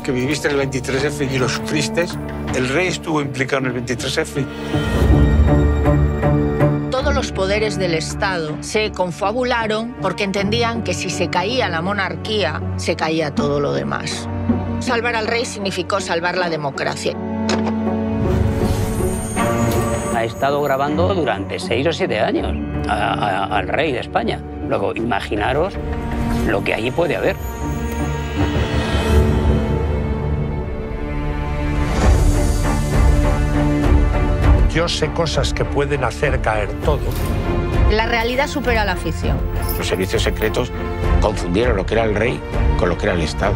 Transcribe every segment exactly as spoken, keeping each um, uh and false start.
que viviste el veintitrés efe y lo sufriste, el rey estuvo implicado en el veintitrés efe. Todos los poderes del Estado se confabularon porque entendían que si se caía la monarquía, se caía todo lo demás. Salvar al rey significó salvar la democracia. Ha estado grabando durante seis o siete años a, a, al rey de España. Luego, imaginaros lo que allí puede haber. Yo sé cosas que pueden hacer caer todo. La realidad supera la ficción. Los servicios secretos confundieron lo que era el rey con lo que era el Estado.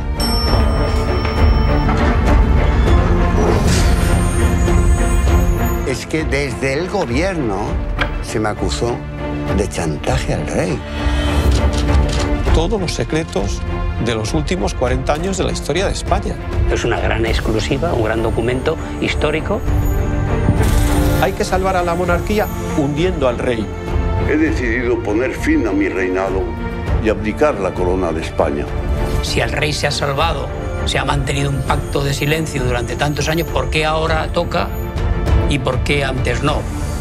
Es que desde el gobierno se me acusó de chantaje al rey. Todos los secretos de los últimos cuarenta años de la historia de España. Es una gran exclusiva, un gran documento histórico. Hay que salvar a la monarquía hundiendo al rey. He decidido poner fin a mi reinado y abdicar la corona de España. Si el rey se ha salvado, se ha mantenido un pacto de silencio durante tantos años, ¿por qué ahora toca y por qué antes no?